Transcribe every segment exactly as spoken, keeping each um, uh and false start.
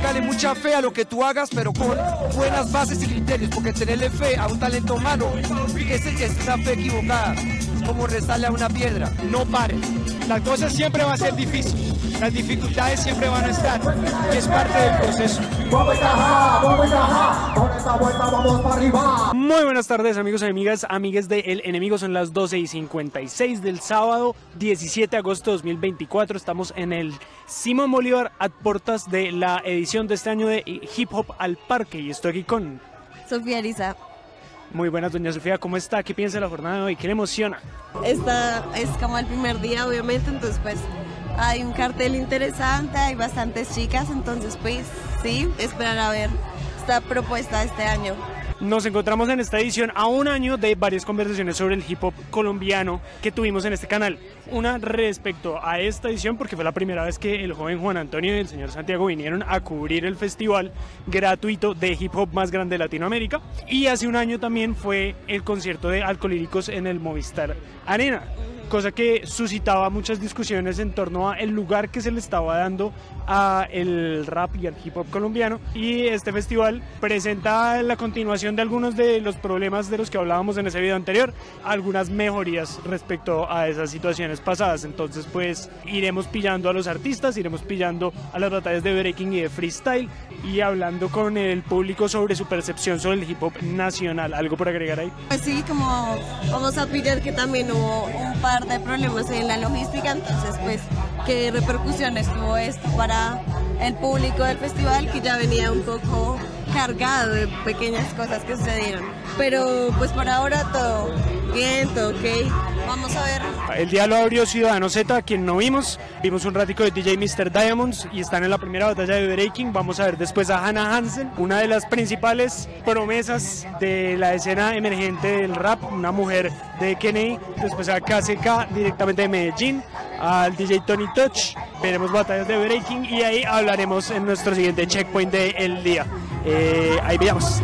Téngale mucha fe a lo que tú hagas, pero con buenas bases y criterios, porque tenerle fe a un talento humano es, es una fe equivocada, como rezarle a una piedra. No pare. La cosa siempre va a ser difícil, las dificultades siempre van a estar, y es parte del proceso. Muy buenas tardes, amigos y amigas, amigues de El Enemigo. Son las doce y cincuenta y seis del sábado diecisiete de agosto de dos mil veinticuatro. Estamos en el Simón Bolívar a puertas de la edición de este año de Hip Hop al Parque, y estoy aquí con Sofía Lisa. Muy buenas, doña Sofía, ¿cómo está? ¿Qué piensa de la jornada de hoy? ¿Qué le emociona? Esta es como el primer día, obviamente, entonces pues hay un cartel interesante, hay bastantes chicas, entonces pues sí, esperar a ver esta propuesta de este año. Nos encontramos en esta edición a un año de varias conversaciones sobre el hip hop colombiano que tuvimos en este canal. Una respecto a esta edición, porque fue la primera vez que el joven Juan Antonio y el señor Santiago vinieron a cubrir el festival gratuito de hip hop más grande de Latinoamérica. Y hace un año también fue el concierto de Alcolíricos en el Movistar Arena, cosa que suscitaba muchas discusiones en torno a el lugar que se le estaba dando a el rap y al hip hop colombiano. Y este festival presenta la continuación de algunos de los problemas de los que hablábamos en ese video anterior, algunas mejorías respecto a esas situaciones pasadas. Entonces pues iremos pillando a los artistas, iremos pillando a las batallas de breaking y de freestyle, y hablando con el público sobre su percepción sobre el hip hop nacional. ¿Algo por agregar ahí? Pues sí, como vamos a pillar que también hubo un par de problemas en la logística, entonces pues qué repercusiones tuvo esto para el público del festival, que ya venía un poco cargado de pequeñas cosas que sucedieron, pero pues por ahora todo bien, todo ok. Vamos a ver. El día lo abrió Ciudadano Z, a quien no vimos. Vimos un ratico de D J mister Diamonds y están en la primera batalla de breaking. Vamos a ver después a Hannah Hansen, una de las principales promesas de la escena emergente del rap, una mujer de Kennedy. Después a K C K, directamente de Medellín, al D J Tony Touch. Veremos batallas de breaking y ahí hablaremos en nuestro siguiente checkpoint del día. Eh, ahí veamos.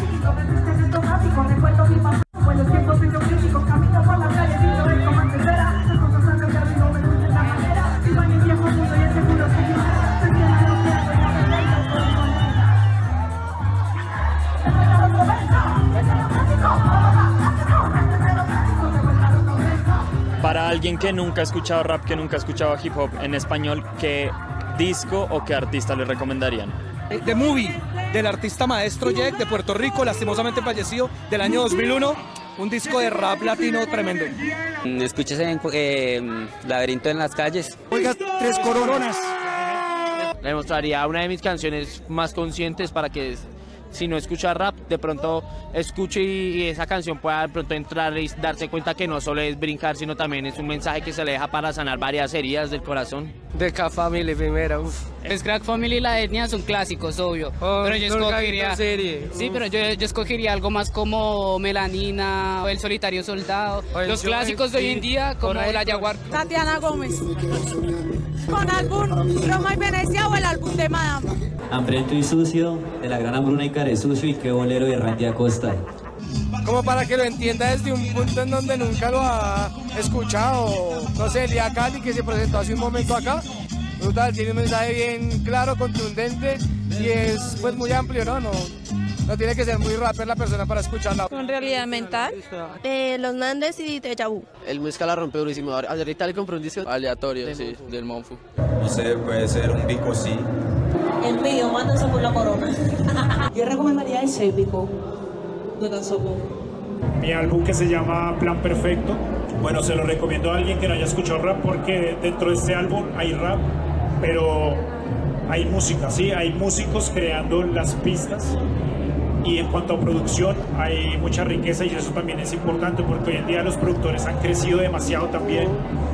Para alguien que nunca ha escuchado rap, que nunca ha escuchado hip hop en español, ¿qué disco o qué artista le recomendarían? The Movie, del artista Maestro Jack de Puerto Rico, lastimosamente fallecido, del año dos mil uno, un disco de rap latino tremendo. Escúchese en eh, Laberinto en las calles. Oiga, tres coronas. Le mostraría una de mis canciones más conscientes para que, si no escucha rap, de pronto escuche y esa canción pueda de pronto entrar y darse cuenta que no solo es brincar, sino también es un mensaje que se le deja para sanar varias heridas del corazón. De K Family primero, uf. Es Crack Family y La Etnia son clásicos, obvio. Oh, pero yo escogería, serie. sí, Uf. pero yo, yo escogería algo más como Melanina o El Solitario Soldado. O el Los Joe, clásicos de hoy en sí, día, como correcto. La Jaguar. Tatiana Gómez. Con álbum Roma y Venecia o el álbum de Madame. Hambriento y sucio, de la gran hambruna y caresucio, y qué bolero de Randy Acosta. Como para que lo entienda desde un punto en donde nunca lo ha escuchado. No sé, Elia Cali, que se presentó hace un momento acá. Brutal, tiene un mensaje bien claro, contundente, y es pues muy amplio, ¿no? No, no tiene que ser muy rapper la persona para escucharla. Con Realidad Mental. De Los Nandes y Deja Vu. El música la rompe durísimo. Ahorita le compré un disco aleatorio, del sí, Monfu. del Monfu. No sé, puede ser un Vico sí. El mío, mándense por la corona. Yo recomendaría el Sépico de Tanzoco. Mi álbum, que se llama Plan Perfecto. Bueno, se lo recomiendo a alguien que no haya escuchado rap, porque dentro de este álbum hay rap, pero hay música, ¿sí? Hay músicos creando las pistas, y en cuanto a producción hay mucha riqueza, y eso también es importante porque hoy en día los productores han crecido demasiado también,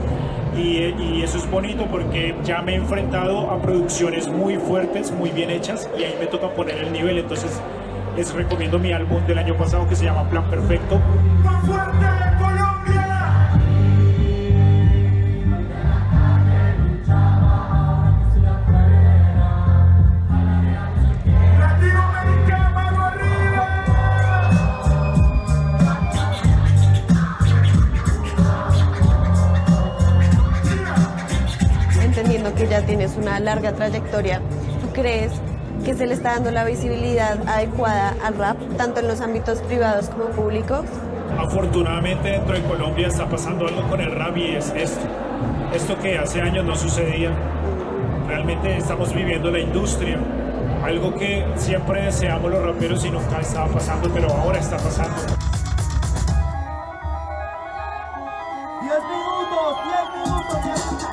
y, y eso es bonito porque ya me he enfrentado a producciones muy fuertes, muy bien hechas, y ahí me toca poner el nivel. Entonces les recomiendo mi álbum del año pasado, que se llama Plan Perfecto. ¡Más fuerte, Colombia! Entendiendo que ya tienes una larga trayectoria, ¿tú crees que se le está dando la visibilidad adecuada al rap, tanto en los ámbitos privados como públicos. Afortunadamente dentro de Colombia está pasando algo con el rap y es esto, esto que hace años no sucedía. Realmente estamos viviendo la industria, algo que siempre deseamos los raperos y nunca estaba pasando, pero ahora está pasando. diez minutos, diez minutos, diez minutos.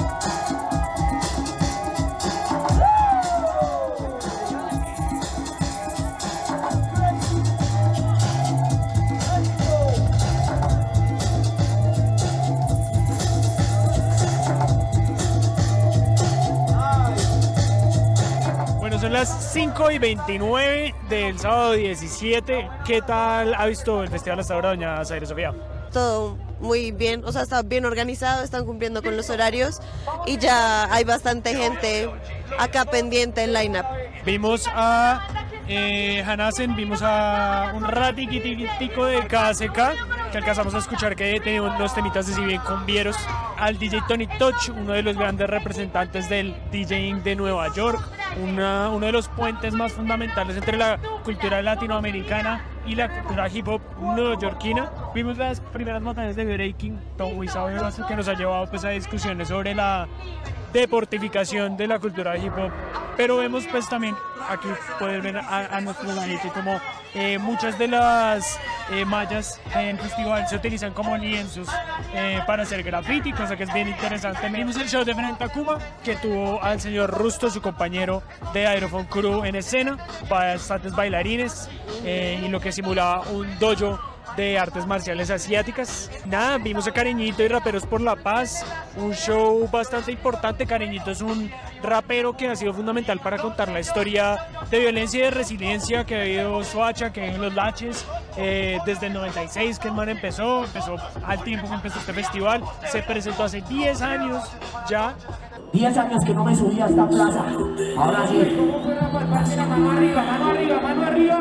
Son las cinco y veintinueve del sábado diecisiete. ¿Qué tal ha visto el festival hasta ahora, doña Zaire Sofía? Todo muy bien, o sea, está bien organizado, están cumpliendo con los horarios y ya hay bastante gente acá pendiente del line-up. Vimos a eh, Hanasen, vimos a un ratiquitico de K C K, que alcanzamos a escuchar que tenía unos temitas así bien cumbieros, al D J Tony Touch, uno de los grandes representantes del DJing de Nueva York, una, uno de los puentes más fundamentales entre la cultura latinoamericana y la cultura hip hop neoyorquina. Vimos las primeras batallas de breaking, todo muy sabroso, que nos ha llevado pues, a discusiones sobre la deportificación de la cultura hip hop, pero vemos pues también, aquí pueden ver a, a nuestro ladito como eh, muchas de las eh, mallas en el festival se utilizan como lienzos eh, para hacer graffiti, cosa que es bien interesante. Vimos el show de Frank Takuma, que tuvo al señor Rusto, su compañero de Aerophone Crew, en escena, bastantes bailarines eh, y lo que simulaba un dojo de artes marciales asiáticas. Nada, vimos a Cariñito y Raperos por la Paz, un show bastante importante. Cariñito es un rapero que ha sido fundamental para contar la historia de violencia y de resiliencia que ha habido Soacha, que en los Laches, eh, desde el noventa y seis que el man empezó, empezó al tiempo que empezó este festival, se presentó hace diez años ya. diez años que no me subía a esta plaza, ahora sí. Mano arriba, mano arriba, mano arriba.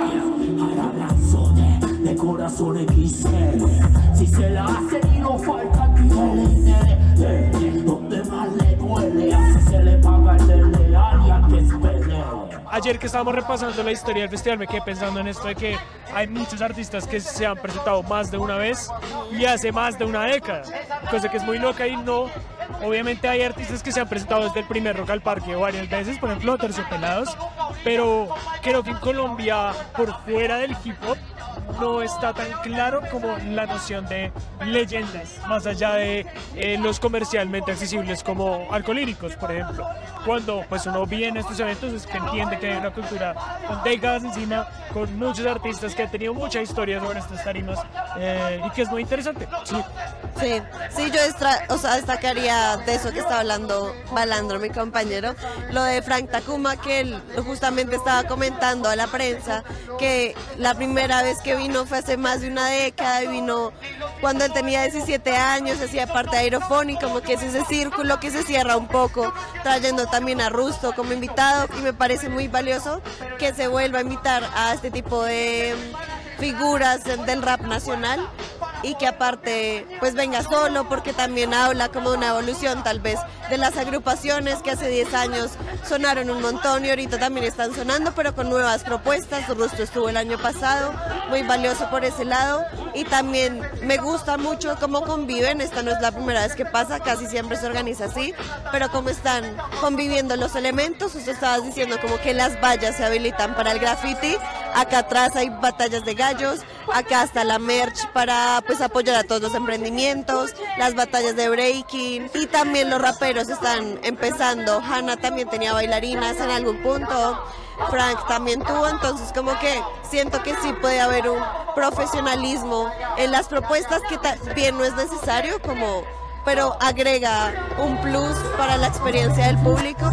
De corazón X L, si se la hacen y no falta niveles, donde más le duele, así se le paga el desleal y al que espere. Ayer que estábamos repasando la historia del festival me quedé pensando en esto de que hay muchos artistas que se han presentado más de una vez y hace más de una década, cosa que es muy loca y no. Obviamente hay artistas que se han presentado desde el primer Rock al Parque varias veces, por ejemplo Terciopelados, pero creo que en Colombia, por fuera del hip hop, no está tan claro como la noción de leyendas, más allá de eh, los comercialmente accesibles como Alcolíricos, por ejemplo. Cuando pues uno viene a estos eventos es que entiende que hay una cultura con décadas encima, con muchos artistas que han tenido mucha historia sobre estas tarimas eh, y que es muy interesante. Sí, sí, sí yo extra, o sea, destacaría de eso que estaba hablando Balandro, mi compañero, lo de Frank Takuma, que él justamente estaba comentando a la prensa que la primera vez que vino fue hace más de una década y vino cuando él tenía diecisiete años, hacía parte de Aerophone y como que es ese círculo que se cierra un poco, trayendo también a Rusto como invitado, y me parece muy valioso que se vuelva a invitar a este tipo de figuras del rap nacional y que aparte pues venga solo, porque también habla como de una evolución tal vez de las agrupaciones que hace diez años sonaron un montón y ahorita también están sonando, pero con nuevas propuestas. Rusto estuvo el año pasado, muy valioso por ese lado, y también me gusta mucho cómo conviven. Esta no es la primera vez que pasa, casi siempre se organiza así, pero cómo están conviviendo los elementos. Usted estabas diciendo como que las vallas se habilitan para el graffiti, acá atrás hay batallas de gallos, acá está la merch para pues apoyar a todos los emprendimientos, las batallas de breaking, y también los raperos están empezando. Hanna también tenía bailarinas en algún punto, Frank también tuvo, entonces como que siento que sí puede haber un profesionalismo en las propuestas que también no es necesario, como, pero agrega un plus para la experiencia del público.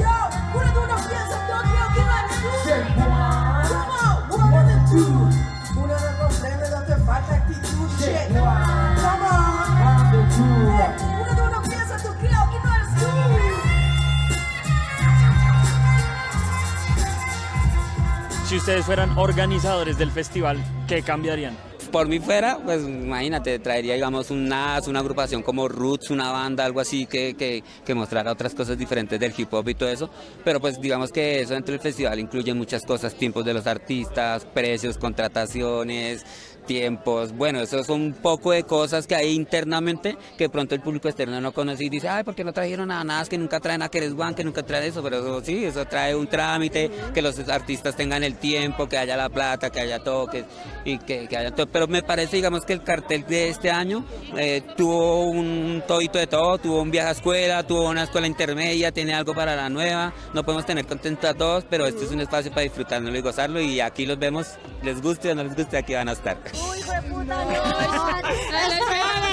Si ustedes fueran organizadores del festival, ¿qué cambiarían? por mí fuera, pues imagínate, traería digamos un N A S, una agrupación como Roots, una banda, algo así que, que, que mostrara otras cosas diferentes del hip hop y todo eso, pero pues digamos que eso dentro del festival incluye muchas cosas, tiempos de los artistas, precios, contrataciones, tiempos, bueno, eso son un poco de cosas que hay internamente que de pronto el público externo no conoce y dice, ay, ¿por qué no trajeron a nada? Que nunca traen a Keres One, que nunca traen eso, pero eso, sí, eso trae un trámite, que los artistas tengan el tiempo, que haya la plata, que haya toques y que, que haya todo, pero me parece, digamos, que el cartel de este año eh, tuvo un todito de todo, tuvo un viaje a escuela, tuvo una escuela intermedia, tiene algo para la nueva, no podemos tener contentos a todos, pero este es un espacio para disfrutarlo y gozarlo y aquí los vemos, les guste o no les guste, aquí van a estar. Uy, hijo de puta, no. A los,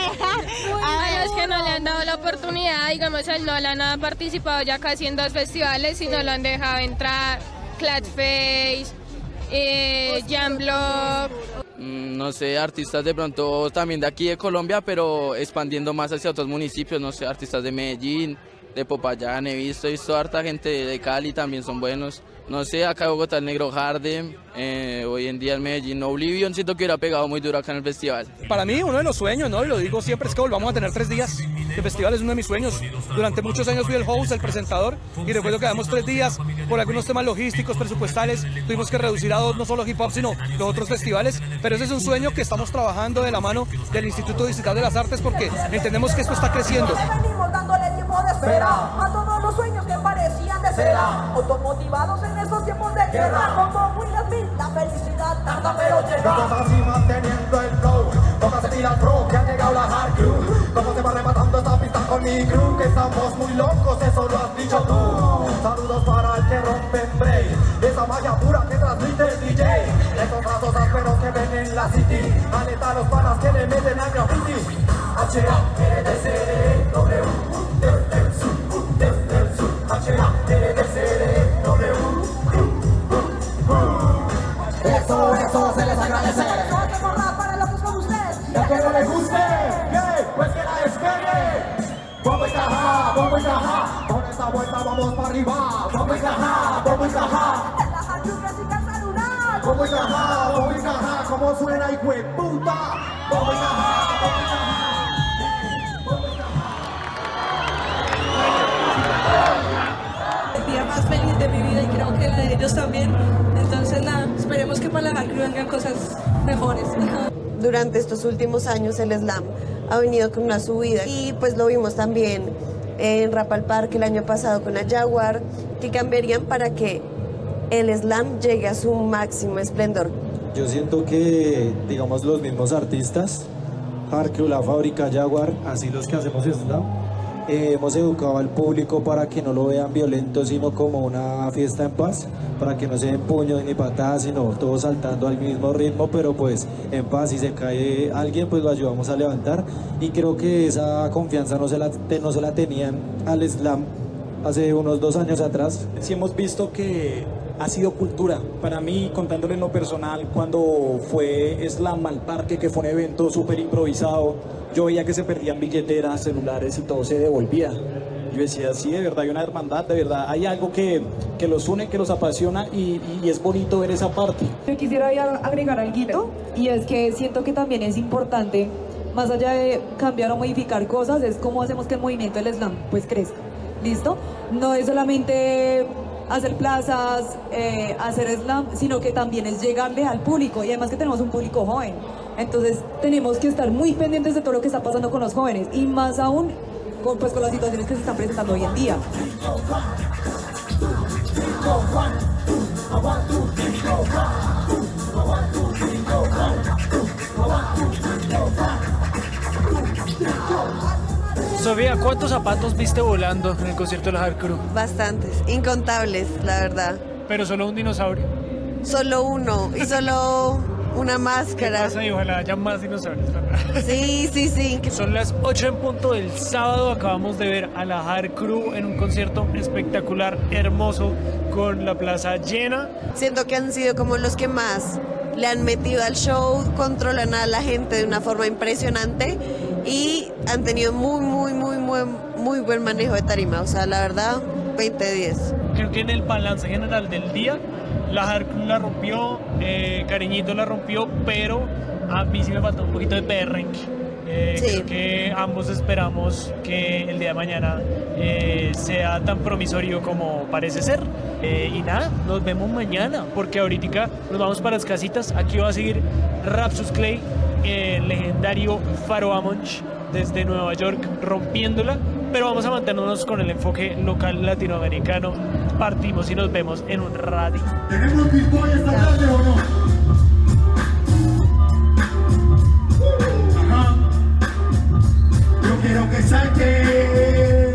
a los que no le han dado la oportunidad, digamos, el Nolan ha participado ya casi en dos festivales y no lo han dejado entrar, Cladface, eh, Jamblock. No sé, artistas de pronto también de aquí de Colombia, pero expandiendo más hacia otros municipios, no sé, artistas de Medellín, de Popayán, he visto, he visto harta gente de Cali, también son buenos. No sé, acá en Bogotá el Negro Harden, eh, hoy en día en Medellín Oblivion, siento que hubiera pegado muy duro acá en el festival. Para mí uno de los sueños, ¿no? Y lo digo siempre, es que volvamos a tener tres días. El festival es uno de mis sueños. Durante muchos años fui el host, el presentador, y recuerdo que damos tres días por algunos temas logísticos, presupuestales, tuvimos que reducir a dos, no solo hip hop, sino los otros festivales, pero ese es un sueño que estamos trabajando de la mano del Instituto Distrital de las Artes porque entendemos que esto está creciendo. Venimos dándole tiempo de espera a todos los sueños que parecían de cera, automotivados en esos tiempos de guerra, como Will Smith, la felicidad tarda pero llega. Todos así manteniendo el flow, todas se tiran pro, que ha llegado la hard crew. Cómo se va rematando esta pista con mi crew, que estamos muy locos, eso lo has dicho tú. Saludos para el que rompe en break, esa magia pura que transmite el D J. Esos brazos ásperos que ven en la city, aleta a los panas que le meten al graffiti. H A L D C D W, desde el sur, desde el sur. H A L D C D W. Eso, eso se les agradece. Hacemos rap para locos como ustedes. Y a que no les guste, ¿qué? Pues que la espere. Vamos y caja, vamos y caja. Con esta vuelta vamos para arriba. Vamos y caja, vamos y caja. En la hard y casa lunar. Vamos y caja, vamos y caja. ¿Cómo suena, hijo de puta? Vamos y caja, vamos y caja. El día más feliz de mi vida y creo que la de ellos también. Entonces nada, esperemos que para la hard crew vengan cosas mejores. Durante estos últimos años el slam ha venido con una subida y pues lo vimos también en Rap al Parque el año pasado con la Jaguar, que cambiarían para que el slam llegue a su máximo esplendor. Yo siento que, digamos, los mismos artistas, Hard Crew, La Fábrica, Jaguar, así los que hacemos slam, eh, hemos educado al público para que no lo vean violento, sino como una fiesta en paz, para que no se den puños ni patadas, sino todos saltando al mismo ritmo, pero pues en paz. Si se cae alguien, pues lo ayudamos a levantar, y creo que esa confianza no se la, no se la tenían al slam hace unos dos años atrás. Sí hemos visto que ha sido cultura. Para mí, contándole en lo personal, cuando fue Slam al Parque, que fue un evento súper improvisado, yo veía que se perdían billeteras, celulares y todo se devolvía. Yo decía, sí, de verdad hay una hermandad, de verdad hay algo que, que los une, que los apasiona y, y es bonito ver esa parte. Yo quisiera agregar algo, y es que siento que también es importante, más allá de cambiar o modificar cosas, es cómo hacemos que el movimiento del slam pues crezca. ¿Listo? No es solamente hacer plazas, eh, hacer slam, sino que también es llegarle al público, y además que tenemos un público joven. Entonces tenemos que estar muy pendientes de todo lo que está pasando con los jóvenes, y más aún con, pues, con las situaciones que se están presentando hoy en día. Sofía, ¿cuántos zapatos viste volando en el concierto de la Hard Crew? Bastantes, incontables, la verdad. Pero solo un dinosaurio. Solo uno, y solo una máscara. ¿Qué pasa? Y ojalá haya más dinosaurios, ¿verdad? Sí, sí, sí. Son las ocho en punto del sábado. Acabamos de ver a la Hard Crew en un concierto espectacular, hermoso, con la plaza llena. Siento que han sido como los que más le han metido al show, controlan a la gente de una forma impresionante y han tenido muy, muy, muy, muy, muy buen manejo de tarima. O sea, la verdad, veinte de diez. Creo que en el balance general del día, la Hard Crew la rompió, eh, Cariñito la rompió, pero A mí sí me faltó un poquito de perrenque. Eh, Sí. Creo que ambos esperamos que el día de mañana eh, sea tan promisorio como parece ser. Eh, y nada, nos vemos mañana, porque ahorita nos vamos para las casitas. Aquí va a seguir Rapsus Clay, el legendario Faro Amonch desde Nueva York, rompiéndola. Pero vamos a mantenernos con el enfoque local latinoamericano. Partimos y nos vemos en un ratito. ¿Tenemos Big Boy esta tarde o no? Ajá. Yo quiero que salte.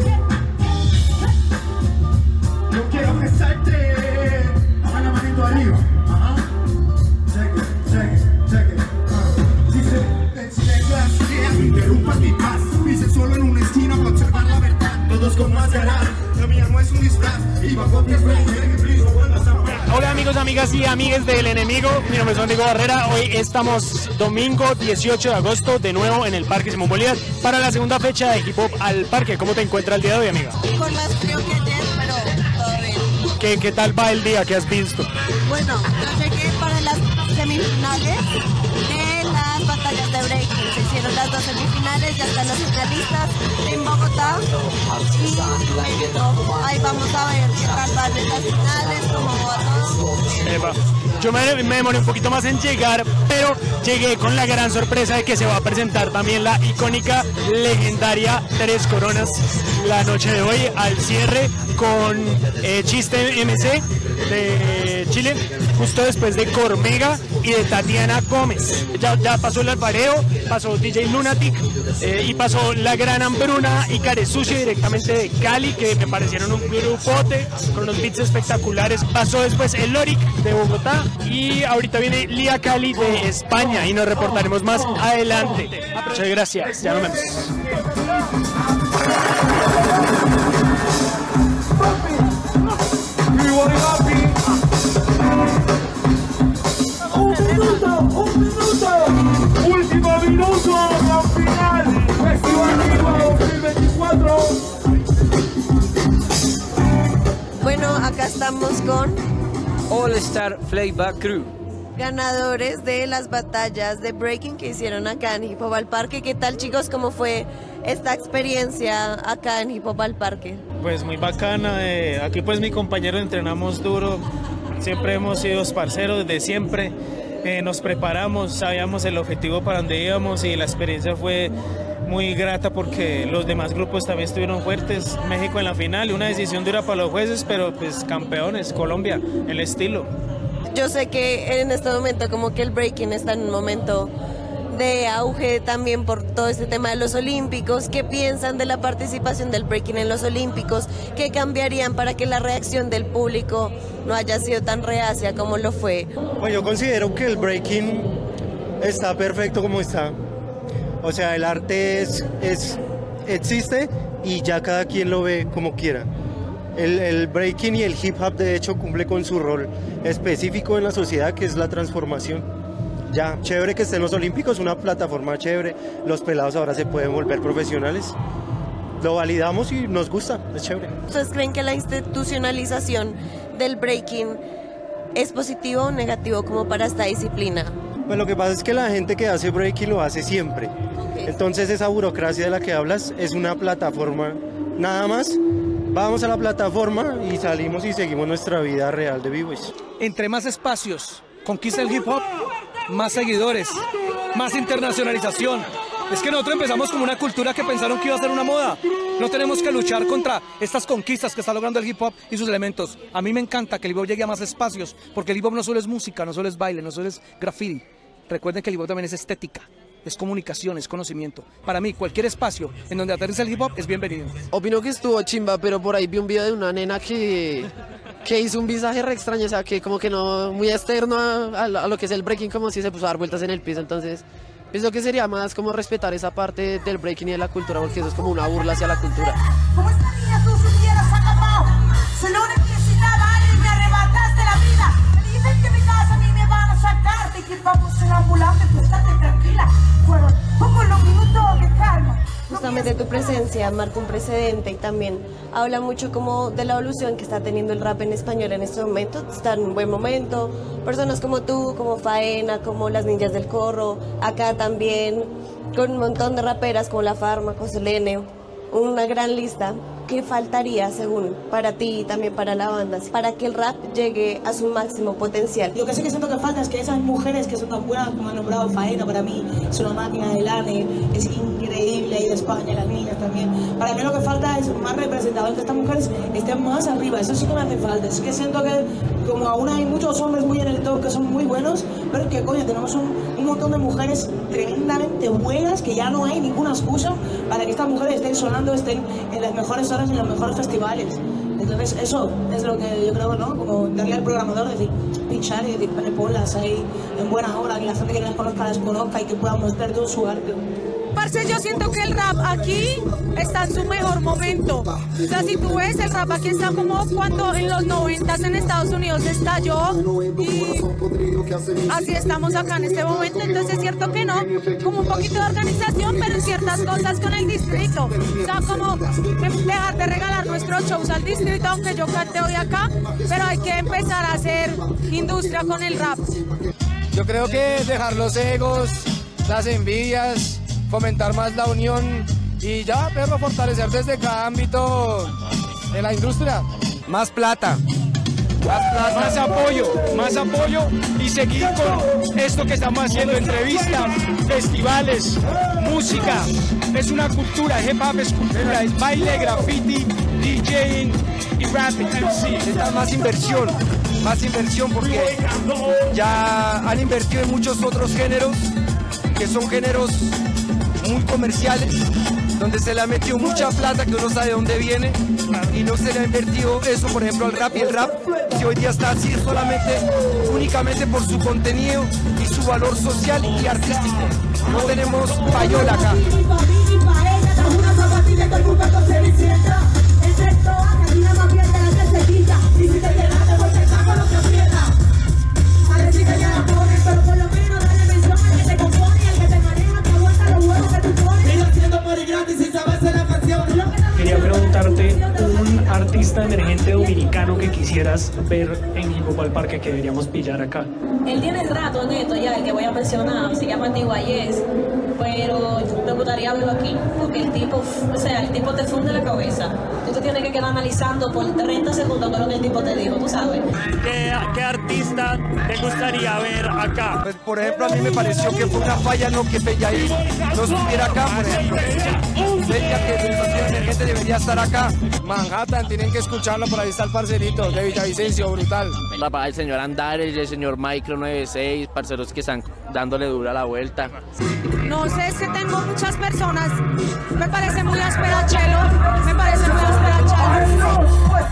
Yo quiero que salte. Baja la manito arriba. Ajá. Cheque, cheque, cheque. Ah. Dice, no interrumpas mi paz. Dice solo en una esquina para observar la verdad. Todos con máscara. La mía no es un disfraz. Y bajo que Hola amigos, amigas y amigues del enemigo, mi nombre es Juan Diego Barrera. Hoy estamos domingo dieciocho de agosto de nuevo en el Parque Simón Bolívar para la segunda fecha de Hip Hop al Parque. ¿Cómo te encuentras el día de hoy, amiga? Con más frío que ayer, pero todo bien. ¿Qué, qué tal va el día? ¿Qué has visto? Bueno, yo llegué para las semifinales de las batallas de breaking. Se hicieron las dos semifinales, ya están los finalistas en Bogotá. Y bueno, ahí vamos a ver qué tal van en las finales, cómo va todo. Eva. Yo me, me demoré un poquito más en llegar, pero llegué con la gran sorpresa de que se va a presentar también la icónica, legendaria Tres Coronas la noche de hoy al cierre con eh, Chiste M C de Chile, justo después de Cormega y de Tatiana Gómez. Ya, ya pasó el alfareo, pasó D J Lunatic eh, y pasó la gran Hambruna y Caresucio directamente de Cali, que me parecieron un grupote con unos beats espectaculares. Pasó después el Loric de Bogotá y ahorita viene Lía Cali de España y nos reportaremos más adelante. Muchas gracias, ya nos vemos. Un minuto, un minuto. Último minuto, la final. Festival Viva dos mil veinticuatro. Bueno, acá estamos con All Star Playback Crew. ganadores de las batallas de breaking que hicieron acá en Hip Hop al Parque. ¿Qué tal, chicos? ¿Cómo fue esta experiencia acá en Hip Hop al Parque? Pues muy bacana, eh, aquí pues mi compañero entrenamos duro, siempre hemos sido parceros desde siempre, eh, nos preparamos, sabíamos el objetivo para donde íbamos y la experiencia fue muy grata porque los demás grupos también estuvieron fuertes. México en la final, una decisión dura para los jueces, pero pues campeones, Colombia, el estilo. Yo sé que en este momento como que el breaking está en un momento de auge también por todo este tema de los olímpicos. ¿Qué piensan de la participación del breaking en los olímpicos? ¿Qué cambiarían para que la reacción del público no haya sido tan reacia como lo fue? Pues yo considero que el breaking está perfecto como está. O sea, el arte es, es, existe y ya cada quien lo ve como quiera. El, el breaking y el hip hop de hecho cumple con su rol específico en la sociedad, que es la transformación. Ya, chévere que estén los olímpicos, una plataforma chévere, los pelados ahora se pueden volver profesionales. Lo validamos y nos gusta, es chévere. ¿Ustedes creen que la institucionalización del breaking es positivo o negativo como para esta disciplina? Pues lo que pasa es que la gente que hace breaking lo hace siempre. Entonces esa burocracia de la que hablas es una plataforma, nada más. Vamos a la plataforma y salimos y seguimos nuestra vida real de b-boys. Entre más espacios conquista el hip hop, más seguidores, más internacionalización. Es que nosotros empezamos como una cultura que pensaron que iba a ser una moda. No tenemos que luchar contra estas conquistas que está logrando el hip hop y sus elementos. A mí me encanta que el hip hop llegue a más espacios, porque el hip hop no solo es música, no solo es baile, no solo es graffiti. Recuerden que el hip hop también es estética, es comunicación, es conocimiento. Para mí, cualquier espacio en donde aterriza el hip hop es bienvenido. Opino que estuvo chimba, pero por ahí vi un video de una nena que, que hizo un visaje re extraño, o sea, que como que no, muy externo a, a, a lo que es el breaking, como si se puso a dar vueltas en el piso. Entonces, pienso que sería más como respetar esa parte del breaking y de la cultura, porque eso es como una burla hacia la cultura. Como esta niña tú supieras acabado, solo necesitaba alguien, me arrebataste la vida. Me dicen que mi casa a mí me van a sacar, de que vamos en ambulante, tú estate tranquila. Fueron pocos los minutos de calma. Justamente tu presencia marca un precedente y también habla mucho como de la evolución que está teniendo el rap en español en este momento. Está en un buen momento, personas como tú, como Faena, como las Ninjas del Corro, acá también con un montón de raperas como La Fármaco, Selene, una gran lista. ¿Qué faltaría, según, para ti y también para la banda, para que el rap llegue a su máximo potencial? Lo que sí que siento que falta es que esas mujeres que son tan buenas, como han nombrado Faena, para mí es una máquina de lane, es increíble, y de España, las niñas también. Para mí lo que falta es más representador, que estas mujeres estén más arriba, eso sí que me hace falta. Es que siento que como aún hay muchos hombres muy en el top que son muy buenos, pero que coño, tenemos un, un montón de mujeres tremendamente buenas, que ya no hay ninguna excusa para que estas mujeres estén sonando, estén en las mejores horas, en los mejores festivales. Entonces eso es lo que yo creo, ¿no? Como darle al programador, decir, pinchar y decir, ponlas ahí en buena hora, que la gente que las conozca las conozca y que pueda mostrar todo su arte. Parce, yo siento que el rap aquí está en su mejor momento. O sea, si tú ves, el rap aquí está como cuando en los noventas en Estados Unidos estalló, y así estamos acá en este momento. Entonces es cierto que no, como un poquito de organización, pero en ciertas cosas con el distrito. O sea, como dejar de regalar nuestros shows al distrito, aunque yo cante hoy acá, pero hay que empezar a hacer industria con el rap. Yo creo que dejar los egos, las envidias, fomentar más la unión y ya, perro, fortalecer desde cada ámbito de la industria. Más plata. Más plata. Más apoyo, más apoyo y seguir con esto que estamos haciendo, entrevistas, festivales, música. Es una cultura, hip hop es cultura, es baile, graffiti, DJing y rap M C. Necesitan más inversión, más inversión porque ya han invertido en muchos otros géneros que son géneros muy comerciales, donde se le ha metido mucha plata que uno sabe de dónde viene y no se le ha invertido eso, por ejemplo, al rap. Y el rap, si hoy día está así, es solamente, únicamente por su contenido y su valor social y artístico. No tenemos payola acá. Quería preguntarte un artista emergente dominicano que quisieras ver en Hip Hop al Parque, que deberíamos pillar acá. Él tiene rato neto ya, el que voy a mencionar, se llama Antiguayes, pero me gustaría verlo aquí, porque el tipo, o sea, el tipo te funde la cabeza. Tú te tienes que quedar analizando por treinta segundos todo lo que el tipo te dijo, tú sabes. ¿Qué, qué artista te gustaría ver acá? Pues, por ejemplo, a mí me pareció que fue una falla no que Pellaí no estuviera acá, por ejemplo. Bella, que sensación emergente debería estar acá. Manhattan, tienen que escucharlo, por ahí está el parcerito de Villavicencio, brutal. El señor Andares, el señor Micro noventa y seis, parceros que están dándole dura la vuelta. No sé, es que tengo muchas personas, me parece muy asperachelo, me parece muy asperachelo.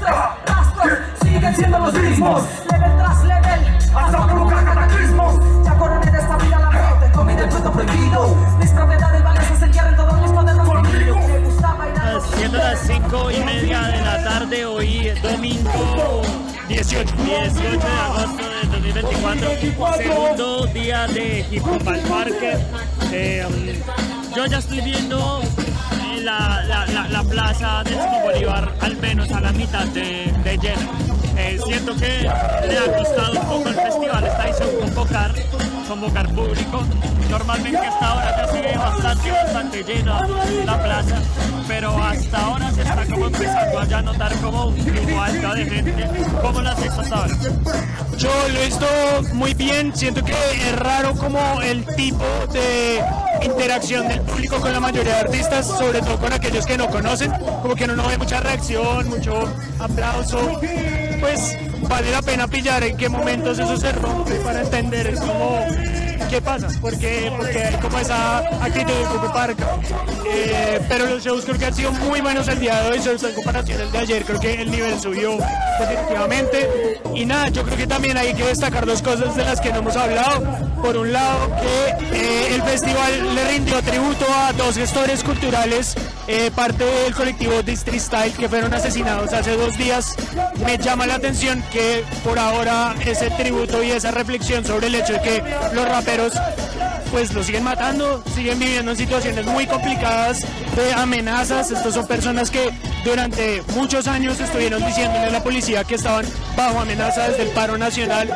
Siguen siendo los mismos, level tras level, hasta provocar cataclismos. Ya coroné de esta vida la mente, comí del fruto prohibido. Mis propiedades valiosas se quieren todos mis cuadernos conmigo. Me gusta bailar. Siendo las cinco y media de la tarde, hoy domingo dieciocho de agosto de dos mil veinticuatro, segundo día de Hip Hop al Parque. Eh, um, yo ya estoy viendo la, la, la, la plaza del Simón Bolívar al menos a la mitad de, de llena. Eh, siento que le ha costado un poco el festival, está hizo convocar, convocar público. Normalmente hasta ahora ya se ve bastante, bastante llena la plaza, pero hasta ahora se está como empezando a ya notar como un flujo alto de gente. ¿Cómo lo has visto hasta ahora? Yo lo he visto muy bien, siento que es raro como el tipo de interacción del público con la mayoría de artistas, sobre todo con aquellos que no conocen, como que uno no ve mucha reacción, mucho aplauso. Pues vale la pena pillar en qué momentos eso se rompe para entender es como qué pasa, porque, porque hay como esa actitud de Hip Hop Park. Eh, pero los shows creo que han sido muy buenos el día de hoy, sobre todo en comparación al de ayer, creo que el nivel subió definitivamente. Y nada, yo creo que también hay que destacar dos cosas de las que no hemos hablado. Por un lado, que eh, el festival le rindió tributo a dos gestores culturales, eh, parte del colectivo District Style, que fueron asesinados hace dos días. Me llama la atención que por ahora ese tributo y esa reflexión sobre el hecho de que los raperos pues lo siguen matando, siguen viviendo en situaciones muy complicadas de amenazas. Estos son personas que durante muchos años estuvieron diciéndole a la policía que estaban bajo amenaza desde el paro nacional.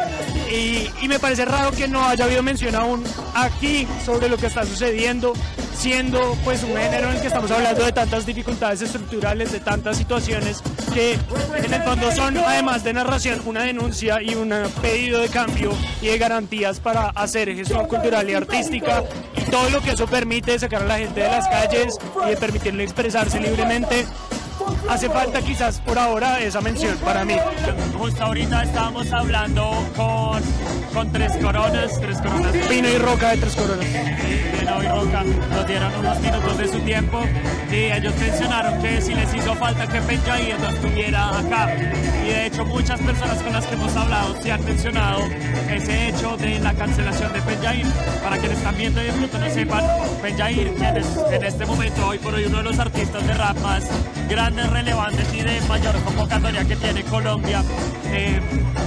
Y, y me parece raro que no haya habido mención aún aquí sobre lo que está sucediendo, siendo pues un género en el que estamos hablando de tantas dificultades estructurales, de tantas situaciones que en el fondo son, además de narración, una denuncia y un pedido de cambio y de garantías para hacer gestión cultural y artística, y todo lo que eso permite sacar a la gente de las calles y de permitirle expresarse libremente. Hace falta quizás por ahora esa mención para mí. Justo ahorita estábamos hablando con, con Tres Coronas, Tres Coronas. Vino y Roca de Tres Coronas. Sí, Vino y Roca nos dieron unos minutos de su tiempo y ellos mencionaron que si les hizo falta que Penjair no estuviera acá. Y de hecho muchas personas con las que hemos hablado se han mencionado ese hecho de la cancelación de Penjair. Para quienes están viendo y de pronto no sepan, Penjair, quien es en este momento, hoy por hoy, uno de los artistas de rap más grandes, relevantes y de mayor convocatoria que tiene Colombia, eh,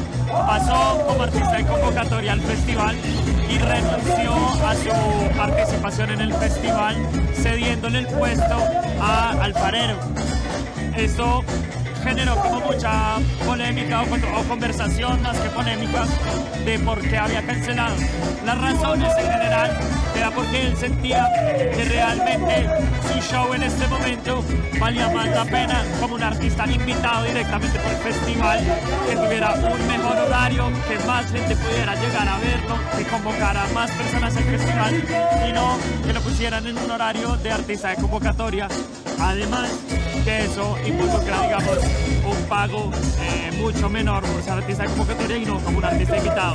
pasó como artista de convocatoria al festival y renunció a su participación en el festival, cediéndole el puesto a Alfarero. Esto generó como mucha polémica o, o conversación más que polémica de por qué había cancelado. Las razones en general era porque él sentía que realmente su show en este momento valía más la pena como un artista invitado directamente por el festival, que tuviera un mejor horario, que más gente pudiera llegar a verlo, que convocara a más personas al festival y no que lo pusieran en un horario de artista de convocatoria. Además que eso involucra, digamos, un pago eh, mucho menor por ser artista de convocatoria y no como un artista invitado.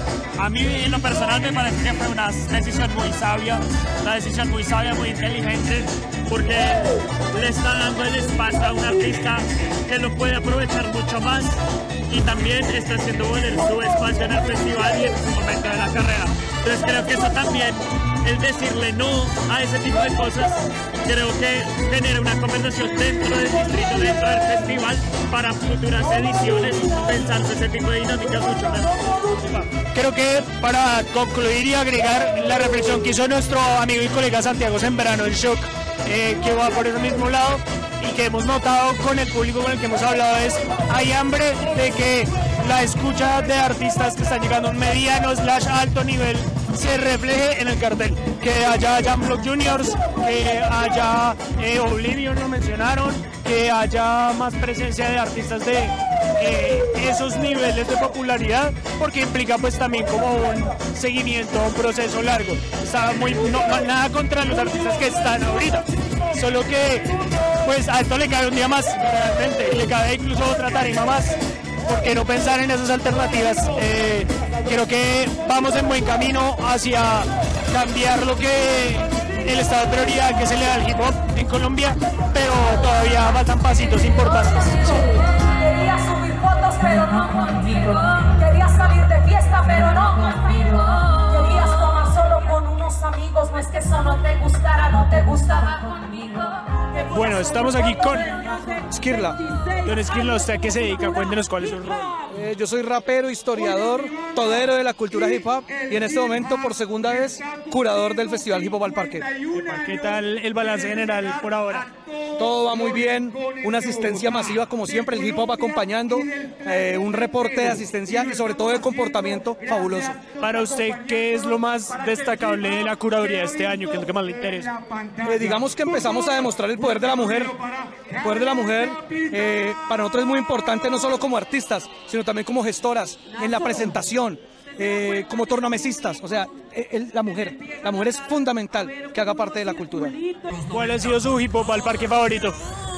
A mí en lo personal me parece que fue una decisión muy sabia, una decisión muy sabia, muy inteligente, porque le está dando el espacio a un artista que lo puede aprovechar mucho más y también está haciendo valer su espacio en el festival y en su momento de la carrera. Entonces creo que eso también, el decirle no a ese tipo de cosas, creo que genera una conversación dentro del distrito, dentro del festival, para futuras ediciones, pensarse ese tipo de dinámicas mucho mejor. Creo que para concluir y agregar la reflexión que hizo nuestro amigo y colega Santiago Sembrano, el Shock, eh, que va por ese mismo lado y que hemos notado con el público con el que hemos hablado, es hay hambre de que la escucha de artistas que están llegando a un mediano slash alto nivel se refleje en el cartel, que haya Jamrock Juniors, que haya eh, Oblivion, lo mencionaron, que haya más presencia de artistas de eh, esos niveles de popularidad, porque implica pues también como un seguimiento, un proceso largo. Está muy, no, nada contra los artistas que están ahorita, solo que pues a esto le cabe un día más, realmente, y le cabe incluso otra tarima más. ¿Por qué no pensar en esas alternativas? Eh, creo que vamos en buen camino hacia cambiar lo que el estado de prioridad que se le da al hip hop en Colombia, pero todavía faltan pasitos importantes. Sí. Quería subir fotos pero no contigo, querías salir de fiesta pero no conmigo, querías tomar solo con unos amigos, no es que eso no te gustara, no te gustaba conmigo. Bueno, estamos aquí con Skirla. Don Skirla, ¿usted a qué se dedica? Cuéntenos cuál es su rol. Eh, yo soy rapero, historiador, todero de la cultura hip hop y en este momento por segunda vez curador del Festival Hip Hop al Parque. ¿Qué tal el balance general por ahora? Todo va muy bien, una asistencia masiva como siempre, el hip hop acompañando, eh, un reporte de asistencia y sobre todo de comportamiento fabuloso. Para usted, ¿qué es lo más destacable de la curaduría de este año? ¿Qué es lo que más le interesa? Eh, digamos que empezamos a demostrar el poder de la mujer. El poder de la mujer eh, para nosotros es muy importante, no solo como artistas, sino también como gestoras, en la presentación, eh, como tornamesistas. O sea, el, la mujer, la mujer es fundamental que haga parte de la cultura. ¿Cuál ha sido su hip hop al parque favorito?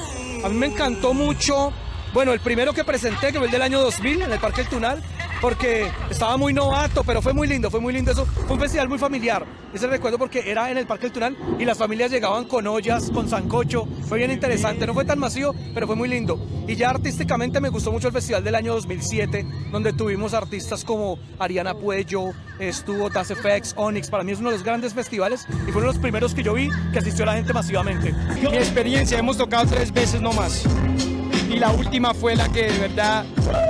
A mí me encantó mucho, bueno, el primero que presenté, que fue el del año dos mil, en el Parque El Tunal, porque estaba muy novato, pero fue muy lindo, fue muy lindo eso. Fue un festival muy familiar, ese recuerdo porque era en el Parque El Tunal y las familias llegaban con ollas, con sancocho, fue bien interesante, no fue tan masivo, pero fue muy lindo. Y ya artísticamente me gustó mucho el festival del año dos mil siete, donde tuvimos artistas como Ariana Puello, estuvo Das F X, Onyx, para mí es uno de los grandes festivales y fueron los primeros que yo vi que asistió la gente masivamente. Mi experiencia, hemos tocado tres veces no más. Y la última fue la que de verdad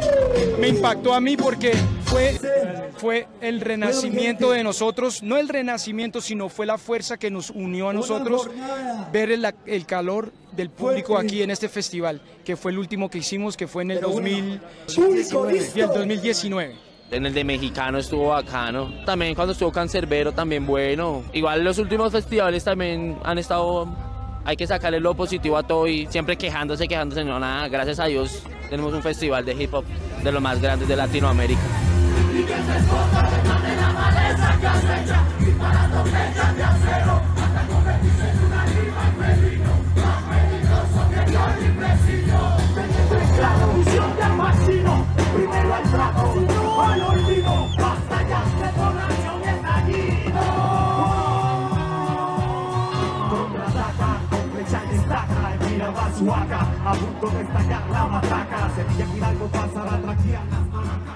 me impactó a mí porque fue, fue el renacimiento de nosotros, no el renacimiento, sino fue la fuerza que nos unió a nosotros, ver el, el calor del público aquí en este festival, que fue el último que hicimos, que fue en el dos mil diecinueve. en el de Mexicano estuvo bacano. También cuando estuvo Cancerbero, también bueno. Igual los últimos festivales también han estado... Hay que sacarle lo positivo a todo y siempre quejándose, quejándose. No, nada, gracias a Dios tenemos un festival de hip hop de los más grandes de Latinoamérica. Y que se esconda detrás de la maleza que acecha, disparando flechas de acero, hasta convertirse en un animal felino, más peligroso que el y preciso. Claro, visión de asesino, primero el trago, luego el olvido, basta ya de población estallido. Contraataca, con flecha y estaca, en mira va su vaca, a punto de estallar la matraca, Sevilla que algo pasa la traquea, las maracas.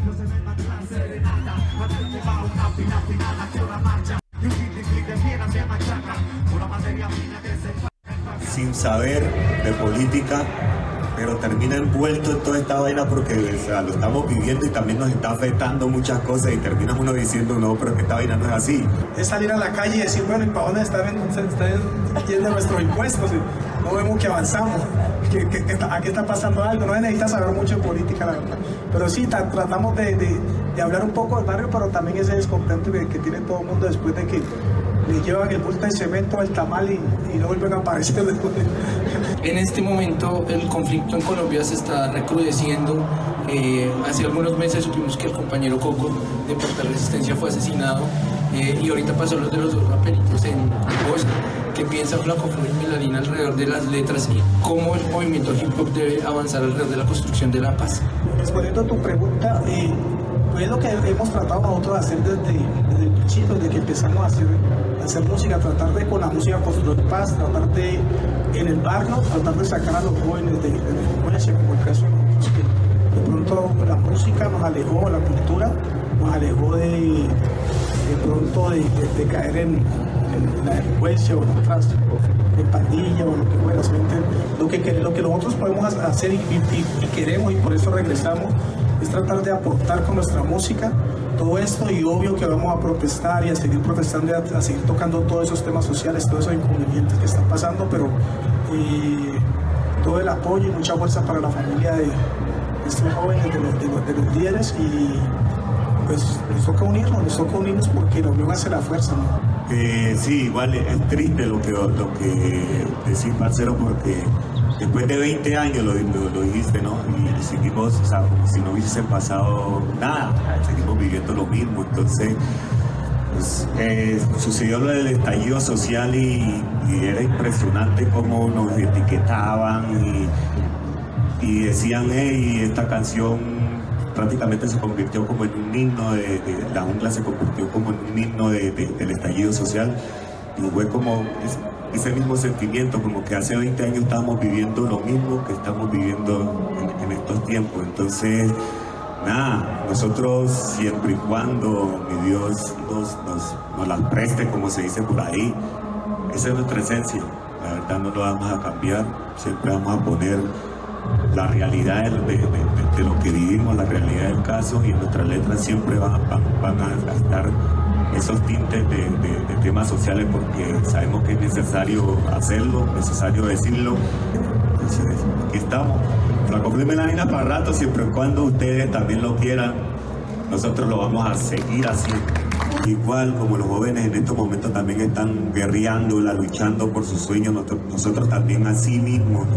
Sin saber de política, pero termina envuelto en toda esta vaina porque o sea, lo estamos viviendo y también nos está afectando muchas cosas y termina uno diciendo no, pero que esta vaina no es así. Es salir a la calle y decir, bueno, ¿y para dónde están, están yendo nuestros impuestos? No vemos que avanzamos, que, que, que aquí está pasando algo, no se necesita saber mucho de política, la verdad. Pero sí, tratamos de, de, de hablar un poco del barrio, pero también ese descontento que, que tiene todo el mundo después de que le llevan el bulto de cemento al tamal y, y no vuelven a aparecer después. En este momento el conflicto en Colombia se está recrudeciendo. Eh, hace algunos meses supimos que el compañero Coco de Puerta Resistencia fue asesinado eh, y ahorita pasó los de los dos raperitos en Bosnia. ¿Qué piensa Flaco Flor y Melanina alrededor de las letras y cómo el movimiento hip hop debe avanzar alrededor de la construcción de la paz? Respondiendo a tu pregunta, eh, pues lo que hemos tratado nosotros de hacer desde, desde el principio, desde que empezamos a hacer, a hacer música, tratar de con la música construir paz, tratar de en el barrio, tratar de sacar a los jóvenes de, de delincuencia, como el caso de nosotros, que de pronto la música nos alejó, la cultura nos alejó de, de pronto de, de, de caer en, en la delincuencia o en otras, en pandilla o lo que fuera. Lo que, lo que nosotros podemos hacer y, y, y queremos y por eso regresamos es tratar de aportar con nuestra música todo esto y obvio que vamos a protestar y a seguir protestando y a, a seguir tocando todos esos temas sociales, todos esos inconvenientes que están pasando, pero eh, todo el apoyo y mucha fuerza para la familia de, de estos jóvenes, de los, de, los, de los líderes y pues nos toca unirnos, nos toca unirnos porque la unión hace la fuerza, ¿no? Eh, sí, igual es triste lo que, lo que decís, parcero, porque después de veinte años lo, lo, lo dijiste, ¿no? Y seguimos, o sea, como si no hubiese pasado nada, seguimos viviendo lo mismo. Entonces, pues, eh, sucedió lo del estallido social y, y era impresionante cómo nos etiquetaban y, y decían, hey, esta canción prácticamente se convirtió como en un himno de, de la jungla, se convirtió como en un himno de, de, del estallido social y fue como es, ese mismo sentimiento, como que hace veinte años estábamos viviendo lo mismo que estamos viviendo en, en estos tiempos. Entonces, nada, nosotros siempre y cuando mi Dios nos, nos, nos las preste, como se dice por ahí, esa es nuestra esencia, la verdad no lo vamos a cambiar, siempre vamos a poner la realidad de, de, de, de lo que vivimos, la realidad del caso, y en nuestras letras siempre van, van, van a estar esos tintes de, de, de temas sociales porque sabemos que es necesario hacerlo, necesario decirlo. Entonces, aquí estamos. Flaco Flor y Melanina para rato, siempre y cuando ustedes también lo quieran, nosotros lo vamos a seguir haciendo. Igual como los jóvenes en estos momentos también están guerreando, luchando por sus sueños, nosotros, nosotros también así mismos.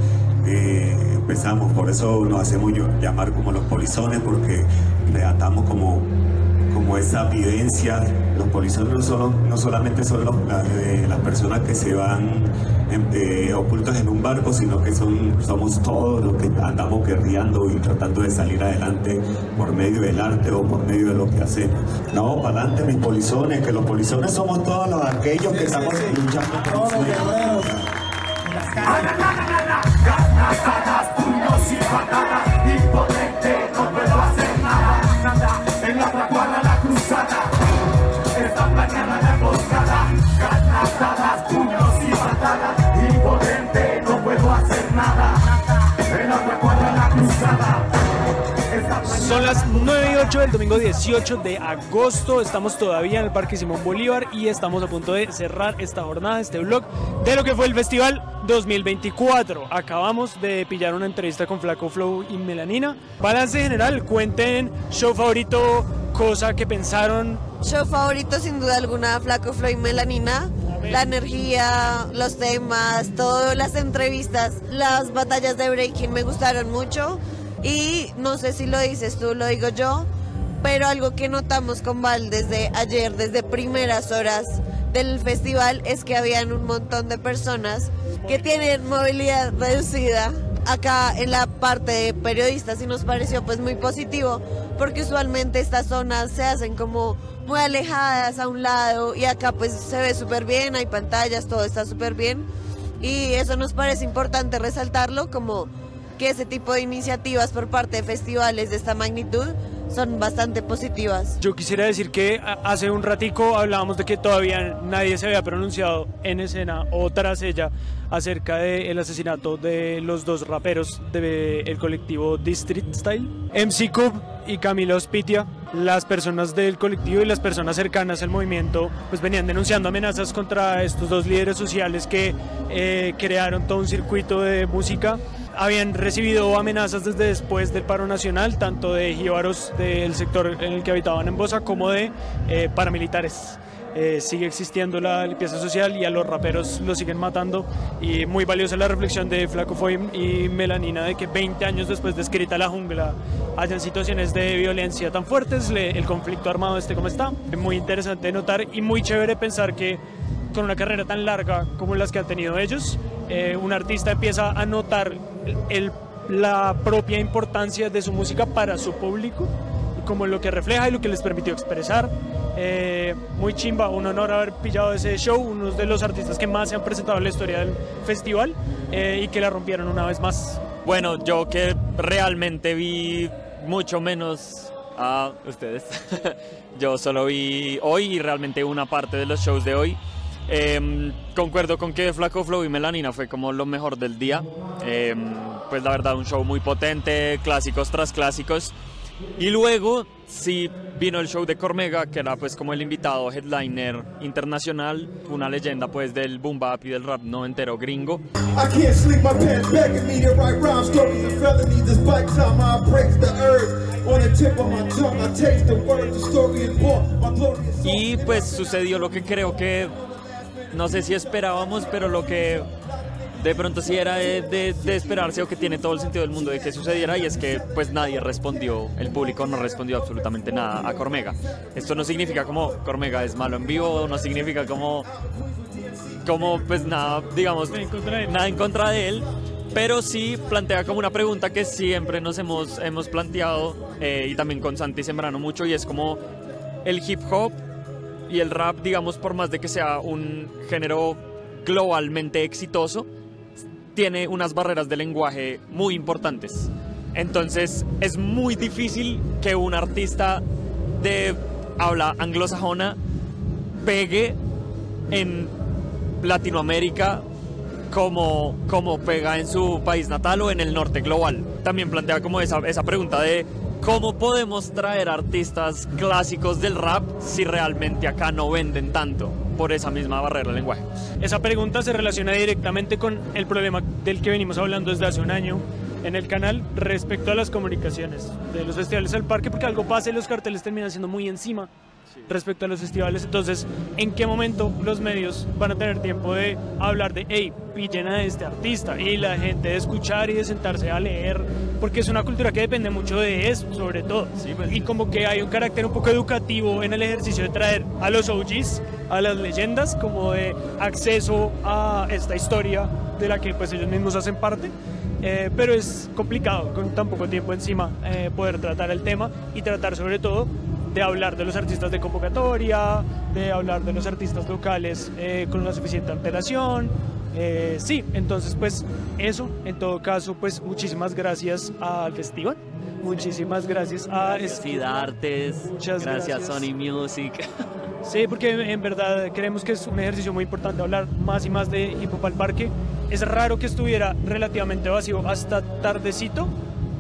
Eh, empezamos, por eso nos hacemos llamar como los polizones, porque relatamos como, como esa vivencia. Los polizones no, solo, no solamente son los, la, eh, las personas que se van eh, ocultas en un barco, sino que son, somos todos los que andamos guerreando y tratando de salir adelante por medio del arte o por medio de lo que hacemos. No, para adelante mis polizones, que los polizones somos todos los aquellos que estamos luchando por los sueños. Patadas, puños y patadas, impotente, no puedo hacer nada, nada, en la otra cuadra la cruzada, está planeada la emboscada, patadas, puños y patadas, impotente, no puedo hacer nada, en la otra cuadra la cruzada. Son las nueve dieciocho, el domingo dieciocho de agosto. Estamos todavía en el Parque Simón Bolívar y estamos a punto de cerrar esta jornada, este vlog de lo que fue el Festival dos mil veinticuatro. Acabamos de pillar una entrevista con Flaco Flow y Melanina. Balance general, cuenten show favorito, cosa que pensaron. Show favorito sin duda alguna, Flaco Flow y Melanina. La energía, los temas, todas las entrevistas, las batallas de breaking me gustaron mucho. Y no sé si lo dices tú, lo digo yo, pero algo que notamos con Val desde ayer, desde primeras horas del festival, es que habían un montón de personas que tienen movilidad reducida. Acá en la parte de periodistas y nos pareció pues muy positivo, porque usualmente estas zonas se hacen como muy alejadas a un lado y acá pues se ve súper bien, hay pantallas, todo está súper bien y eso nos parece importante resaltarlo, como que ese tipo de iniciativas por parte de festivales de esta magnitud son bastante positivas. Yo quisiera decir que hace un ratico hablábamos de que todavía nadie se había pronunciado en escena o tras ella acerca del asesinato de los dos raperos del colectivo District Style, M C Cub y Camilo Ospitia. Las personas del colectivo y las personas cercanas al movimiento pues venían denunciando amenazas contra estos dos líderes sociales que eh, crearon todo un circuito de música. Habían recibido amenazas desde después del paro nacional, tanto de jíbaros del sector en el que habitaban en Bosa como de eh, paramilitares. Eh, sigue existiendo la limpieza social y a los raperos los siguen matando, y muy valiosa la reflexión de Flaco Flow y Melanina de que veinte años después de Escrita la Jungla hayan situaciones de violencia tan fuertes, le, el conflicto armado esté como está. Muy interesante notar y muy chévere pensar que con una carrera tan larga como las que han tenido ellos, eh, un artista empieza a notar el, la propia importancia de su música para su público, como lo que refleja y lo que les permitió expresar. Eh, muy chimba, un honor haber pillado ese show, uno de los artistas que más se han presentado en la historia del festival eh, y que la rompieron una vez más. Bueno, yo que realmente vi mucho menos a ustedes, yo solo vi hoy y realmente una parte de los shows de hoy. Eh, concuerdo con que Flaco Flow y Melanina fue como lo mejor del día. Eh, pues la verdad, un show muy potente, clásicos tras clásicos. Y luego sí vino el show de Cormega, que era pues como el invitado headliner internacional, una leyenda pues del boom bap y del rap noventero gringo. Y pues sucedió lo que creo que, no sé si esperábamos, pero lo que de pronto sí era de, de, de esperarse, o que tiene todo el sentido del mundo de que sucediera, y es que pues nadie respondió, el público no respondió absolutamente nada a Cormega. Esto no significa como Cormega es malo en vivo, no significa como, como pues nada, digamos, nada en contra de él, nada en contra de él, pero sí plantea como una pregunta que siempre nos hemos, hemos planteado, eh, y también con Santi Sembrano mucho, y es como el hip hop y el rap, digamos, por más de que sea un género globalmente exitoso, tiene unas barreras de lenguaje muy importantes. Entonces es muy difícil que un artista de habla anglosajona pegue en Latinoamérica como, como pega en su país natal o en el norte global. También plantea como esa, esa pregunta de cómo podemos traer artistas clásicos del rap si realmente acá no venden tanto por esa misma barrera de lenguaje. Esa pregunta se relaciona directamente con el problema del que venimos hablando desde hace un año en el canal respecto a las comunicaciones de los festivales del parque, porque algo pasa y los carteles terminan siendo muy encima respecto a los festivales. Entonces, ¿en qué momento los medios van a tener tiempo de hablar de, hey, pillen a este artista, y la gente de escuchar y de sentarse a leer? Porque es una cultura que depende mucho de eso, sobre todo. Sí, pues, y como que hay un carácter un poco educativo en el ejercicio de traer a los O Gs, a las leyendas, como de acceso a esta historia de la que pues ellos mismos hacen parte. Eh, pero es complicado con tan poco tiempo encima eh, poder tratar el tema y tratar sobre todo de hablar de los artistas de convocatoria, de hablar de los artistas locales eh, con la suficiente antelación. Eh, sí, entonces pues eso, en todo caso pues muchísimas gracias al festival, muchísimas gracias a Artes, muchas gracias, gracias Sony Music. Sí, porque en verdad creemos que es un ejercicio muy importante hablar más y más de Hip Hop al Parque. Es raro que estuviera relativamente vacío hasta tardecito,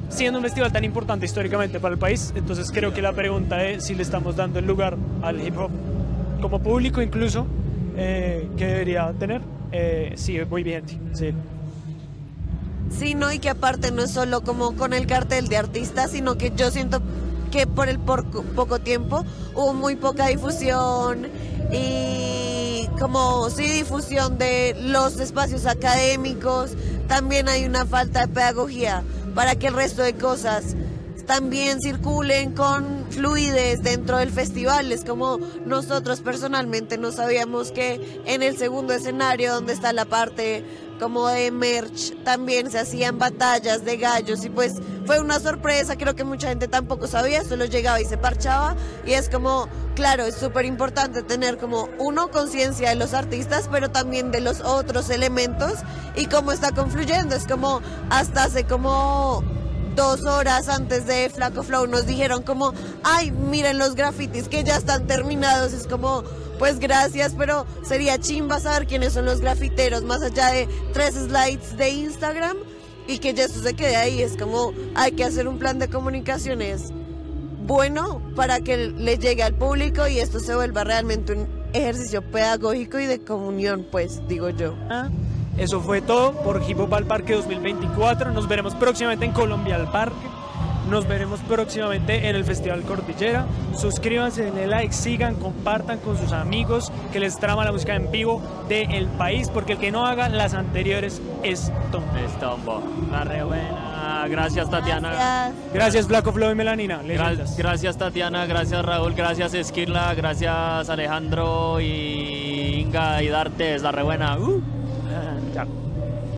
siendo un festival tan importante históricamente para el país. Entonces creo que la pregunta es si le estamos dando el lugar al hip hop como público incluso eh, que debería tener. Eh, sí, muy bien, sí. Sí, no, y que aparte no es solo como con el cartel de artistas, sino que yo siento que por el por, poco tiempo hubo muy poca difusión y como sí difusión de los espacios académicos, también hay una falta de pedagogía para que el resto de cosas también circulen con fluidez dentro del festival. Es como nosotros personalmente no sabíamos que en el segundo escenario, donde está la parte como de merch, también se hacían batallas de gallos y pues fue una sorpresa. Creo que mucha gente tampoco sabía, solo llegaba y se parchaba, y es como, claro, es súper importante tener como uno, conciencia de los artistas, pero también de los otros elementos y cómo está confluyendo. Es como hasta hace como dos horas antes de Flaco Flow nos dijeron como, ay, miren los grafitis que ya están terminados. Es como, pues gracias, pero sería chimba saber quiénes son los grafiteros, más allá de tres slides de Instagram, y que ya esto se quede ahí. Es como, hay que hacer un plan de comunicaciones bueno para que le llegue al público y esto se vuelva realmente un ejercicio pedagógico y de comunión, pues, digo yo. Ah. Eso fue todo por Hip Hop al Parque dos mil veinticuatro. Nos veremos próximamente en Colombia al Parque. Nos veremos próximamente en el Festival Cordillera. Suscríbanse, denle like, sigan, compartan con sus amigos que les trama la música en vivo del país, porque el que no haga las anteriores es tonto. Es tombo. La re buena. Gracias, Tatiana. Gracias, gracias Flaco Flow y Melanina. Gra gracias, Tatiana. Gracias, Raúl. Gracias, Esquirla. Gracias, Alejandro y Inga y Darte. Es la re buena. Uh. Chao.